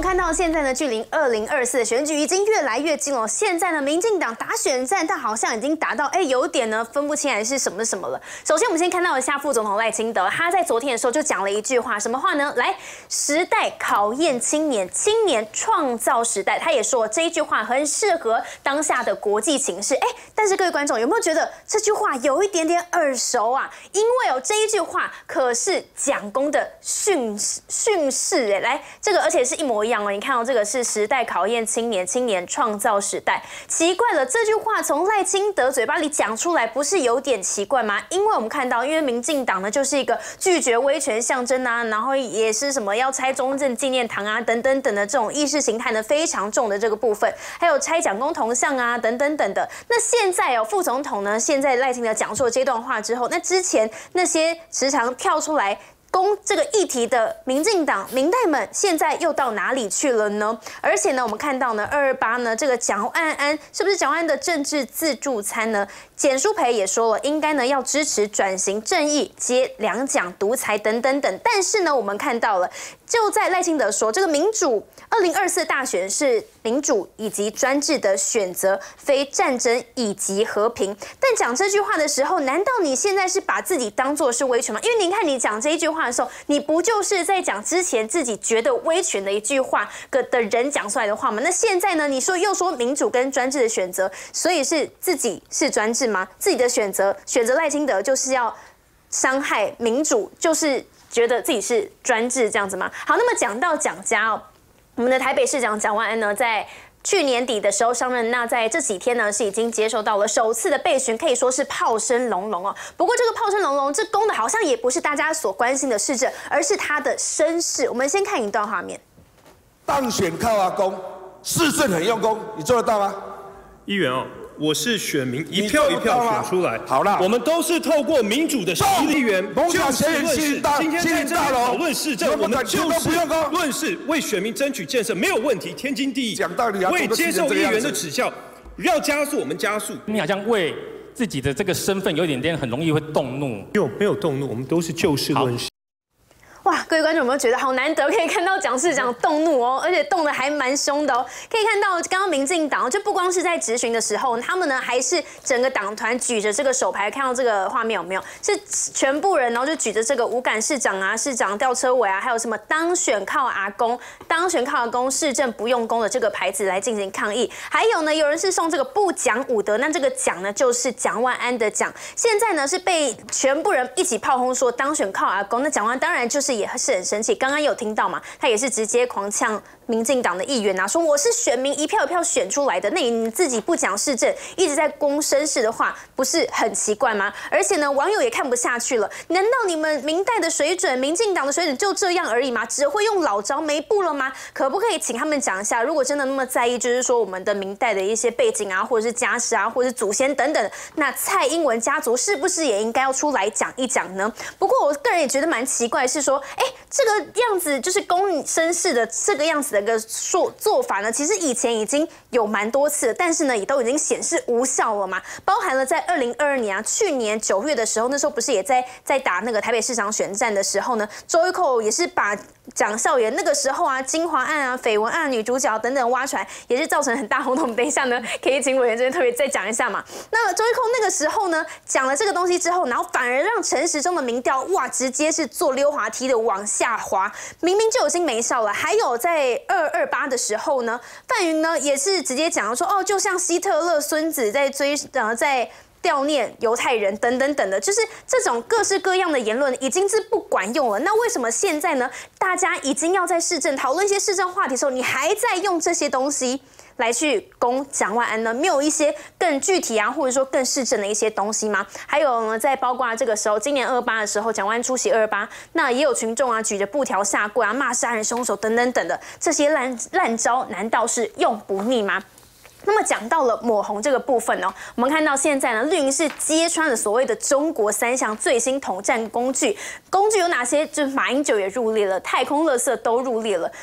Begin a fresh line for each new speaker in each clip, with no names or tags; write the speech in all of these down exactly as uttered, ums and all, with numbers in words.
看到现在呢，距离二零二四的选举已经越来越近了。现在呢，民进党打选战，但好像已经打到哎，有点呢分不清来是什么什么了。首先，我们先看到一下副总统赖清德，他在昨天的时候就讲了一句话，什么话呢？来，时代考验青年，青年创造时代。他也说这一句话很适合当下的国际情势。哎，但是各位观众有没有觉得这句话有一点点耳熟啊？因为哦，这一句话可是蒋公的训训示哎，来这个而且是一模一样哦。你看到、哦、这个是时代考验青年，青年创造时代。奇怪了，这句话从赖清德嘴巴里讲出来，不是有点奇怪吗？因为我们看到，因为民进党呢就是一个拒绝威权象征啊，然后也是什么要拆中正纪念堂啊等等等的这种意识形态呢非常重的这个部分，还有拆蒋公铜像啊等等等的。那现在哦，副总统呢，现在赖清德讲述了这段话之后，那之前那些时常跳出来攻这个议题的民进党民代们，现在又到哪里去了呢？而且呢，我们看到呢，二二八呢，这个蒋万安是不是蒋万安的政治自助餐呢？简舒培也说了，应该呢要支持转型正义、接两蒋独裁等等等。但是呢，我们看到了，就在赖清德说，这个民主二零二四大选是民主以及专制的选择，非战争以及和平。但讲这句话的时候，难道你现在是把自己当作是威权吗？因为您看你讲这一句话的时候，你不就是在讲之前自己觉得威权的一句话的人讲出来的话吗？那现在呢？你说又说民主跟专制的选择，所以是自己是专制吗？自己的选择，选择赖清德就是要伤害民主，就是觉得自己是专制这样子吗？好，那么讲到蒋家哦，我们的台北市长蒋万安呢，在去年底的时候上任，那在这几天呢是已经接受到了首次的备询，可以说是炮声隆隆哦。不过这个炮声隆隆，这攻的好像也不是大家所关心的市政，而是他的身世。我们先看一段画面。
当选靠阿公，市政很用功，你做得到吗？
议员哦。我是选民一票一票选出来，
好啦，
我们都是透过民主的实力议员就事论事。今天在这里讨论市政，我们就是论事，为选民争取建设，没有问题，天经地义。
讲道理啊，
为接受议员的指教，要加速我们加速。
你好像为自己的这个身份有点点很容易会动怒，
没有没有动怒，我们都是就事论事。
哇，各位观众有没有觉得好难得可以看到蒋市长动怒哦，而且动得还蛮凶的哦。可以看到刚刚民进党就不光是在质询的时候，他们呢还是整个党团举着这个手牌，看到这个画面有没有？是全部人，然后就举着这个无感市长啊、市长吊车尾啊，还有什么当选靠阿公、当选靠阿公、市政不用功的这个牌子来进行抗议。还有呢，有人是送这个不讲武德，那这个蒋呢就是蒋万安的蒋。现在呢是被全部人一起炮轰说当选靠阿公，那蒋万安当然就是。也是很生气，刚刚有听到嘛？他也是直接狂呛民进党的议员啊，说我是选民一票一票选出来的，那你自己不讲市政，一直在攻绅士的话，不是很奇怪吗？而且呢，网友也看不下去了，难道你们民代的水准、民进党的水准就这样而已吗？只会用老招没步了吗？可不可以请他们讲一下，如果真的那么在意，就是说我们的民代的一些背景啊，或者是家世啊，或者是祖先等等，那蔡英文家族是不是也应该要出来讲一讲呢？不过我个人也觉得蛮奇怪，是说。哎，这个样子就是公绅士的这个样子的一个做做法呢，其实以前已经有蛮多次了，但是呢，也都已经显示无效了嘛。包含了在二零二二年啊，去年九月的时候，那时候不是也在在打那个台北市长选战的时候呢，周一蔻也是把蒋孝严那个时候啊，金华案啊、绯闻案女主角等等挖出来，也是造成很大轰动。等一下呢，可以请委员这边特别再讲一下嘛。那周一蔻那个时候呢，讲了这个东西之后，然后反而让陈时中的民调哇，直接是坐溜滑梯的往下滑，明明就已经没效了。还有在二二八的时候呢，范云呢也是直接讲说，哦，就像希特勒孙子在追呃在。悼念犹太人等等等的，就是这种各式各样的言论已经是不管用了。那为什么现在呢？大家已经要在市政讨论一些市政话题的时候，你还在用这些东西来去攻蒋万安呢？没有一些更具体啊，或者说更市政的一些东西吗？还有呢，在包括这个时候，今年二八的时候，蒋万安出席二八，那也有群众啊举着布条下跪啊，骂杀人凶手等等等的，这些烂烂招难道是用不腻吗？那么讲到了抹红这个部分哦，我们看到现在呢，绿营是揭穿了所谓的中国三项最新统战工具，工具有哪些？就是马英九也入列了，太空垃圾都入列了。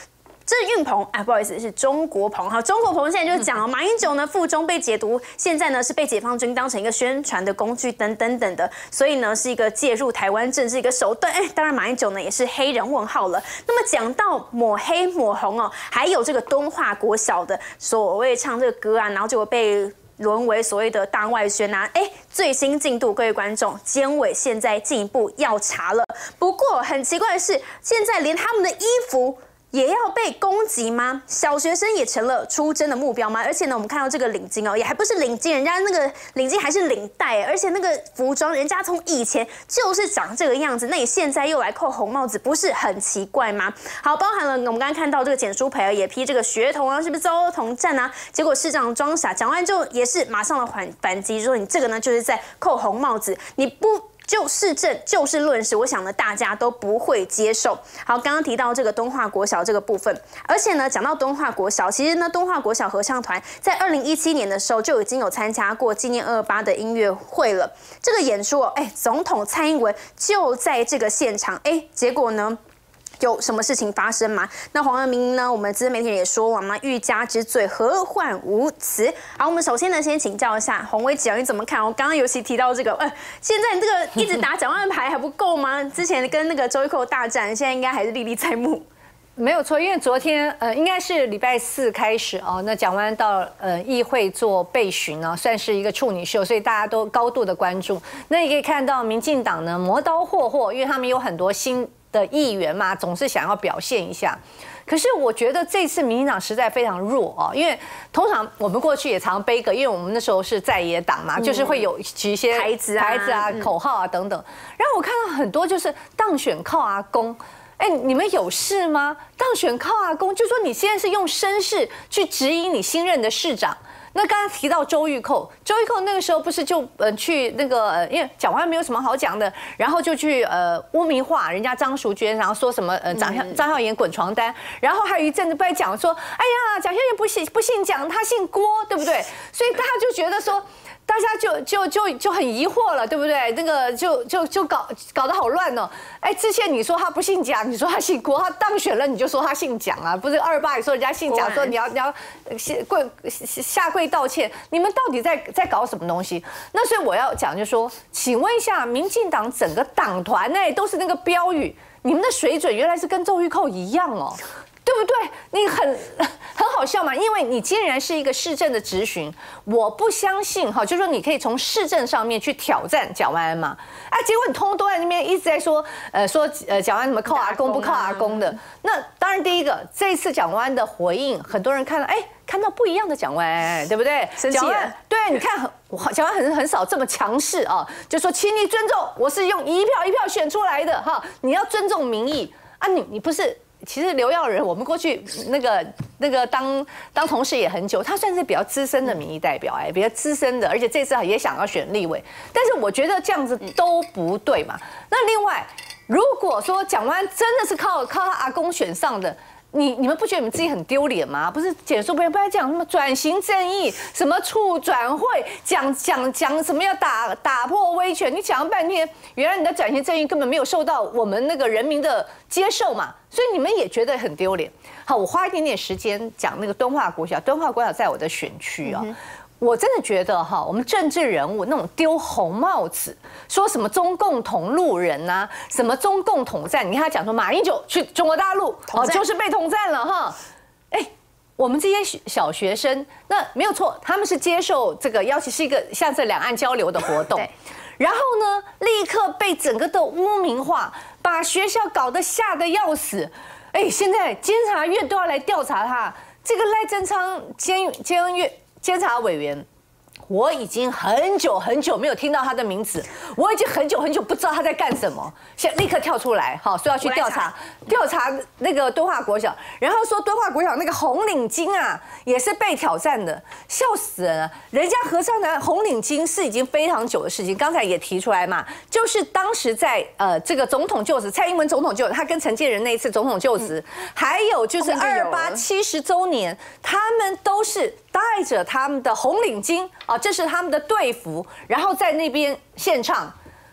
这是运鹏，哎，不好意思，是中国鹏。好，中国鹏现在就讲了，马英九呢附中被解读，现在呢是被解放军当成一个宣传的工具等等等的，所以呢是一个介入台湾政治一个手段。哎，当然马英九呢也是黑人问号了。那么讲到抹黑抹红哦，还有这个敦化国小的所谓唱这个歌啊，然后结果被沦为所谓的大外宣啊，哎，最新进度，各位观众，监委现在进一步要查了。不过很奇怪的是，现在连他们的衣服也要被攻击吗？小学生也成了出征的目标吗？而且呢，我们看到这个领巾哦，也还不是领巾，人家那个领巾还是领带，而且那个服装，人家从以前就是长这个样子，那你现在又来扣红帽子，不是很奇怪吗？好，包含了我们刚刚看到这个简书培也批这个学童啊，是不是遭同战啊？结果市长装傻，讲完就也是马上的反反击，说你这个呢就是在扣红帽子，你不就事正就事论事，我想呢大家都不会接受。好，刚刚提到这个敦化国小这个部分，而且呢讲到敦化国小，其实呢敦化国小合唱团在二零一七年的时候就已经有参加过纪念二二八的音乐会了。这个演出哦，哎，总统蔡英文就在这个现场，哎，结果呢？有什么事情发生吗？那黄恩明呢？我们资深媒体人也说了嘛，欲加之罪，何患无辞？好，我们首先呢，先请教一下洪威姐，你怎么看？我刚刚尤其提到这个，呃，现在你这个一直打蒋万安牌还不够吗？之前跟那个周玉蔻大战，现在应该还是历历在目。
没有错，因为昨天呃应该是礼拜四开始哦，那蒋万安到呃议会做备询呢，算是一个处女秀，所以大家都高度的关注。那也可以看到民进党呢磨刀霍霍，因为他们有很多新的议员嘛，总是想要表现一下。可是我觉得这次民进党实在非常弱哦，因为通常我们过去也常背个，因为我们那时候是在野党嘛，就是会有举一些
牌子啊、
牌子啊、口号啊等等。然后我看到很多就是当选靠阿公。哎，你们有事吗？当选靠阿公，就说你现在是用声势去指引你新任的市长。那刚刚提到周玉蔻，周玉蔻那个时候不是就呃去那个，呃、因为讲完没有什么好讲的，然后就去呃污名化人家张淑娟，然后说什么呃张孝张孝严滚床单，然后还有一阵子不在讲说，哎呀，蒋孝严不信不姓蒋，他姓郭，对不对？所以大家就觉得说。大家就就就就很疑惑了，对不对？那个就就就搞搞得好乱哦。哎，之前你说他不姓蒋，你说他姓郭，他当选了你就说他姓蒋啊，不是二八也说人家姓蒋，说你要你要跪下跪道歉，你们到底在在搞什么东西？那所以我要讲就是说，请问一下，民进党整个党团内都是那个标语，你们的水准原来是跟周玉蔻一样哦。对不对？你很很好笑嘛，因为你既然是一个市政的质询，我不相信哈，就是说你可以从市政上面去挑战蒋万安嘛，哎，结果你通通都在那边一直在说，呃，说呃蒋万安怎么靠阿公不靠阿公的。那当然，第一个这一次蒋万安的回应，很多人看到，哎，看到不一样的蒋万安，对不对？
生气了。
对，你看，蒋万安很很少这么强势啊，就说请你尊重，我是用一票一票选出来的哈，你要尊重民意啊，你你不是。其实刘耀仁，我们过去那个那个当当同事也很久，他算是比较资深的民意代表，哎，比较资深的，而且这次也想要选立委，但是我觉得这样子都不对嘛。那另外，如果说蒋万安真的是靠靠他阿公选上的。你你们不觉得你们自己很丢脸吗？不是简书不要不要讲什么转型正义，什么促转会，讲讲讲什么要打打破威权，你讲了半天，原来你的转型正义根本没有受到我们那个人民的接受嘛，所以你们也觉得很丢脸。好，我花一点点时间讲那个敦化国小，敦化国小在我的选区啊。嗯我真的觉得哈，我们政治人物那种丢红帽子，说什么中共同路人呐、啊，什么中共统战，你看他讲说马英九去中国大陆，哦，就是被统战了哈。哎，我们这些小学生，那没有错，他们是接受这个邀请，是一个像这两岸交流的活动，然后呢，立刻被整个的污名化，把学校搞得吓得要死。哎，现在监察院都要来调查他，这个赖贞昌监监院。监察委员，我已经很久很久没有听到他的名字，我已经很久很久不知道他在干什么。现在立刻跳出来，好，说要去调查调查那个敦化国小，然后说敦化国小那个红领巾啊，也是被挑战的，笑死人了。人家合唱团红领巾是已经非常久的事情，刚才也提出来嘛，就是当时在呃这个总统就职，蔡英文总统就职，他跟陈建仁那一次总统就职，嗯、还有就是二二八七十周年，他们都是。带着他们的红领巾啊，这是他们的队服，然后在那边献唱。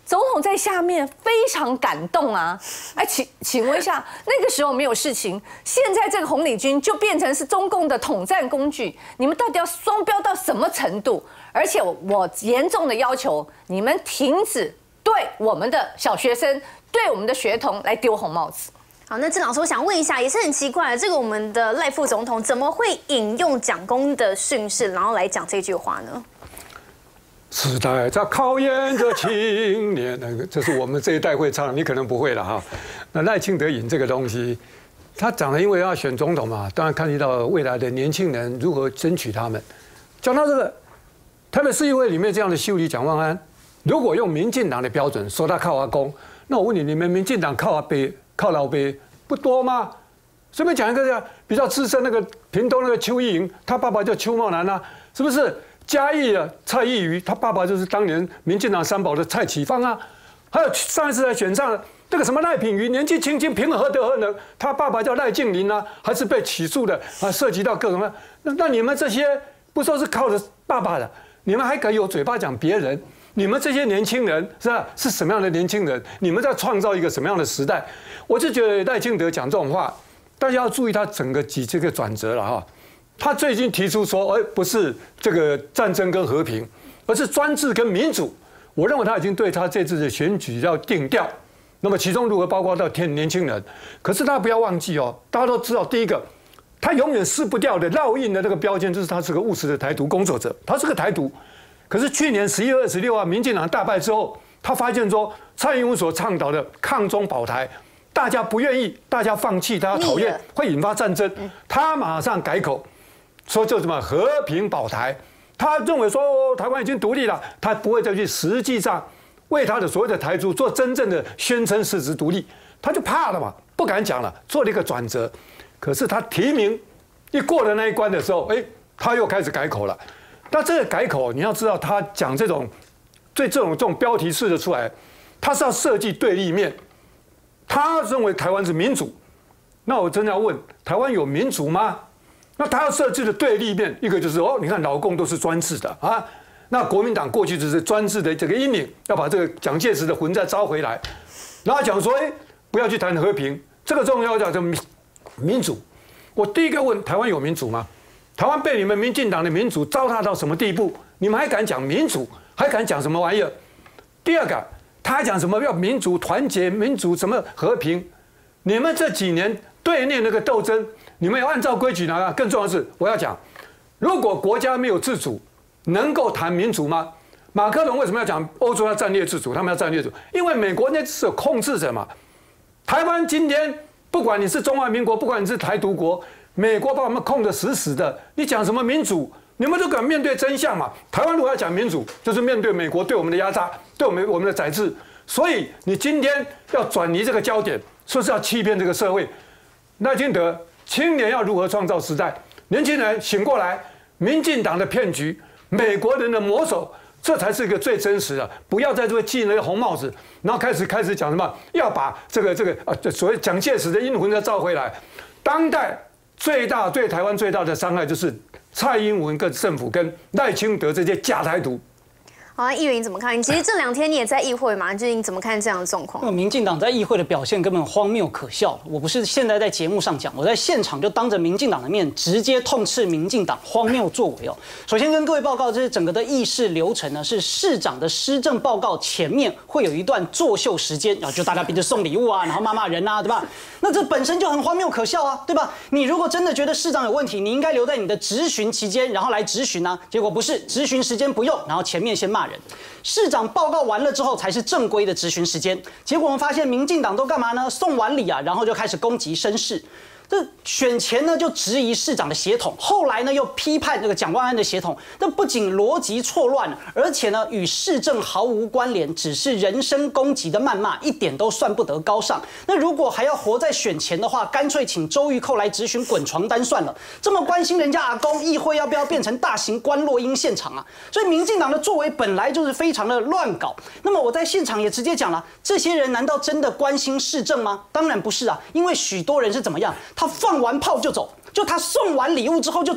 总统在下面非常感动啊！哎，请请问一下，那个时候没有事情，现在这个红领军就变成是中共的统战工具，你们到底要双标到什么程度？而且我严重的要求你们停止对我们的小学生、对我们的学童来丢红帽子。
好，那郑老师，我想问一下，也是很奇怪，这个我们的赖副总统怎么会引用蒋公的训示，然后来讲这句话呢？
时代在考验着青年，那个这是我们这一代会唱，你可能不会了哈。那赖清德引这个东西，他讲了，因为要选总统嘛，当然看得到未来的年轻人如何争取他们。讲到这个，台北市议会里面这样的修理蒋万安，如果用民进党的标准说他靠阿公，那我问你，你们民进党靠阿伯、靠老伯不多吗？随便讲一个比较资深那个屏东那个邱意莹，他爸爸叫邱茂南啊，是不是？嘉义的蔡易余，他爸爸就是当年民进党三宝的蔡启芳啊，还有上一次才选上的那个什么赖品妤，年纪轻轻凭何德何能？他爸爸叫赖静林啊，还是被起诉的啊，涉及到各种的。那那你们这些不说是靠着爸爸的，你们还敢有嘴巴讲别人？你们这些年轻人是吧？是什么样的年轻人？你们在创造一个什么样的时代？我就觉得赖清德讲这种话，大家要注意他整个几这个转折了哈。他最近提出说，哎，不是这个战争跟和平，而是专制跟民主。我认为他已经对他这次的选举要定调。那么其中如何包括到天年轻人，可是大家不要忘记哦，大家都知道，第一个，他永远撕不掉的烙印的那个标签，就是他是个务实的台独工作者，他是个台独。可是去年十一月二十六号，民进党大败之后，他发现说，蔡英文所倡导的抗中保台，大家不愿意，大家放弃，大家讨厌，会引发战争，他马上改口。说就什么和平保台，他认为说台湾已经独立了，他不会再去实际上为他的所谓的台独做真正的宣称事实独立，他就怕了嘛，不敢讲了，做了一个转折。可是他提名一过了那一关的时候，哎，他又开始改口了。那这个改口，你要知道，他讲这种对这种这种标题式的出来，他是要设计对立面。他认为台湾是民主，那我真的要问，台湾有民主吗？那他要设置的对立面，一个就是哦，你看老共都是专制的啊，那国民党过去就是专制的这个阴影，要把这个蒋介石的魂再招回来，然后讲说，哎，不要去谈和平，这个重要叫做民民主。我第一个问，台湾有民主吗？台湾被你们民进党的民主糟蹋到什么地步？你们还敢讲民主？还敢讲什么玩意儿？第二个，他还讲什么要民主团结、民主什么和平？你们这几年对内那个斗争。你们要按照规矩来。更重要的是，我要讲，如果国家没有自主，能够谈民主吗？马克龙为什么要讲欧洲要战略自主？他们要战略自主，因为美国那是有控制者嘛。台湾今天，不管你是中华民国，不管你是台独国，美国把我们控得死死的。你讲什么民主？你们都敢面对真相嘛？台湾如果要讲民主，就是面对美国对我们的压榨，对我们我们的宰制。所以你今天要转移这个焦点，说是要欺骗这个社会。赖清德。青年要如何创造时代？年轻人醒过来，民进党的骗局，美国人的魔手，这才是一个最真实的。不要在这个系那个红帽子，然后开始开始讲什么，要把这个这个啊，所谓蒋介石的阴魂再召回来。当代最大对台湾最大的伤害，就是蔡英文跟政府跟赖清德这些假台独。
好，议员你怎么看？其实这两天你也在议会嘛，就是你怎么看这样的状况？
那民进党在议会的表现根本荒谬可笑。我不是现在在节目上讲，我在现场就当着民进党的面直接痛斥民进党荒谬作为哦。首先跟各位报告，这是整个的议事流程呢，是市长的施政报告前面会有一段作秀时间，然后就大家彼此送礼物啊，然后骂骂人啊，对吧？那这本身就很荒谬可笑啊，对吧？你如果真的觉得市长有问题，你应该留在你的质询期间，然后来质询啊。结果不是，质询时间不用，然后前面先骂人。市长报告完了之后，才是正规的质询时间。结果我们发现，民进党都干嘛呢？送完礼啊，然后就开始攻击绅士。这选前呢就质疑市长的血统，后来呢又批判这个蒋万安的血统。那不仅逻辑错乱，而且呢与市政毫无关联，只是人身攻击的谩骂，一点都算不得高尚。那如果还要活在选前的话，干脆请周玉蔻来质询滚床单算了。这么关心人家阿公，议会要不要变成大型关落音现场啊？所以民进党的作为本来就是非常的乱搞。那么我在现场也直接讲了，这些人难道真的关心市政吗？当然不是啊，因为许多人是怎么样？他放完炮就走，就他送完礼物之后就走。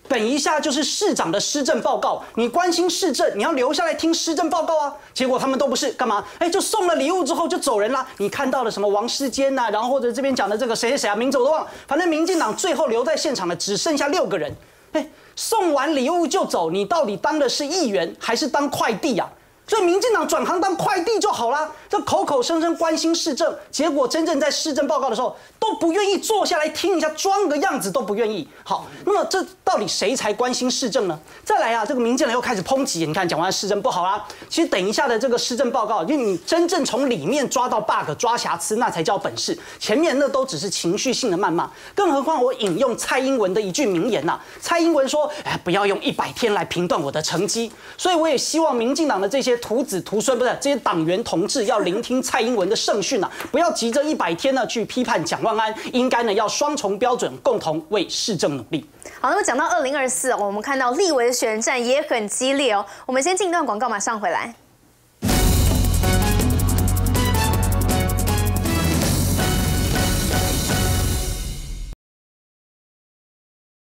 等一下就是市长的施政报告，你关心市政，你要留下来听施政报告啊。结果他们都不是，干嘛？哎，就送了礼物之后就走人啦。你看到了什么王世坚呐、啊，然后或者这边讲的这个谁谁谁啊，名字我都忘了。反正民进党最后留在现场的只剩下六个人。哎，送完礼物就走，你到底当的是议员还是当快递啊？所以民进党转行当快递就好啦，这口口声声关心市政，结果真正在市政报告的时候都不愿意坐下来听一下，装个样子都不愿意。好，那么这到底谁才关心市政呢？再来啊，这个民进党又开始抨击，你看讲完市政不好啦，其实等一下的这个市政报告，因为你真正从里面抓到 bug、抓瑕疵，那才叫本事。前面那都只是情绪性的谩骂，更何况我引用蔡英文的一句名言呐、啊，蔡英文说：“哎，不要用一百天来评断我的成绩。”所以我也希望民进党的这些徒子徒孙，不是这些党员同志，要聆听蔡英文的圣训啊，不要急着一百天呢去批判蒋万安，应该呢要双重标准，共同为市政努力。
好，那么讲到二零二四，我们看到立委的选战也很激烈哦。我们先进一段广告，马上回来。